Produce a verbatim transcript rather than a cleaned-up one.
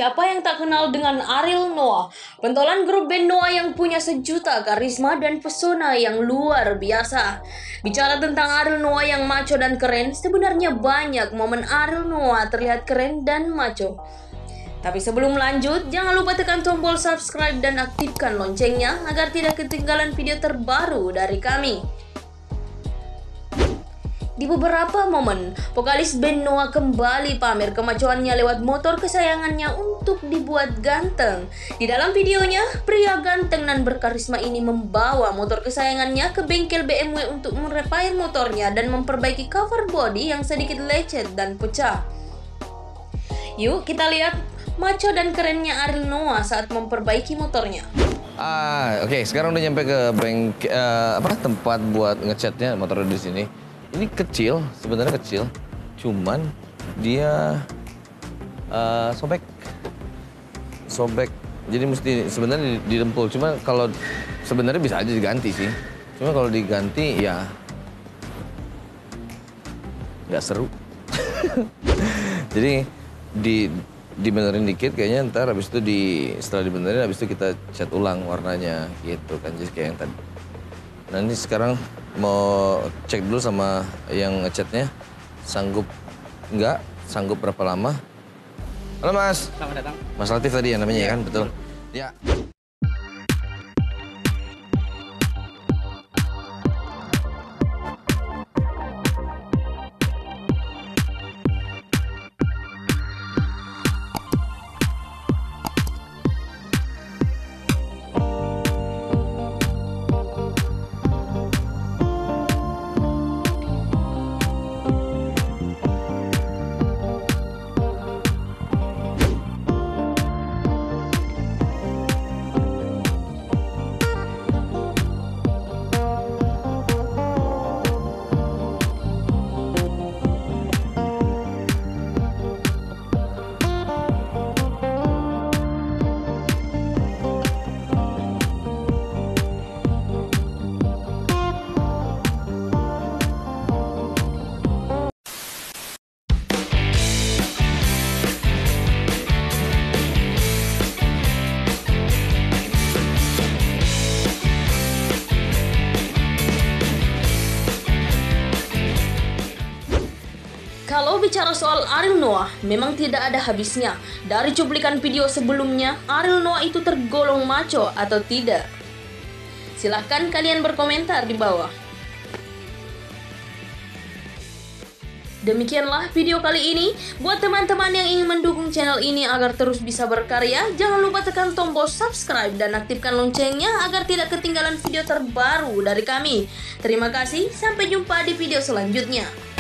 Siapa yang tak kenal dengan Ariel Noah, pentolan grup band Noah yang punya sejuta karisma dan pesona yang luar biasa. Bicara tentang Ariel Noah yang maco dan keren, sebenarnya banyak momen Ariel Noah terlihat keren dan maco. Tapi sebelum lanjut, jangan lupa tekan tombol subscribe dan aktifkan loncengnya agar tidak ketinggalan video terbaru dari kami. Di beberapa momen, vokalis band Noah kembali pamer kemacoannya lewat motor kesayangannya untuk dibuat ganteng. Di dalam videonya, pria ganteng dan berkarisma ini membawa motor kesayangannya ke bengkel B M W untuk merepair motornya dan memperbaiki cover body yang sedikit lecet dan pecah. Yuk kita lihat maco dan kerennya Ariel Noah saat memperbaiki motornya. Ah, oke, okay. Sekarang udah nyampe ke bengkel uh, apa tempat buat ngecatnya motor di sini. Ini kecil, sebenarnya kecil, cuman dia uh, sobek, sobek. Jadi mesti sebenarnya didempul. Cuma kalau sebenarnya bisa aja diganti sih. Cuma kalau diganti ya nggak seru. Jadi di dibenerin dikit, kayaknya ntar habis itu di setelah dibenerin habis itu kita cat ulang warnanya gitu kan, jadi kayak yang tadi. Nah ini sekarang mau cek dulu sama yang ngecatnya, sanggup nggak, sanggup berapa lama. Halo Mas. Selamat datang. Mas Latif tadi ya namanya ya, kan, betul? Ya. Kalau bicara soal Ariel Noah, memang tidak ada habisnya. Dari cuplikan video sebelumnya, Ariel Noah itu tergolong maco atau tidak? Silahkan kalian berkomentar di bawah. Demikianlah video kali ini. Buat teman-teman yang ingin mendukung channel ini agar terus bisa berkarya, jangan lupa tekan tombol subscribe dan aktifkan loncengnya agar tidak ketinggalan video terbaru dari kami. Terima kasih, sampai jumpa di video selanjutnya.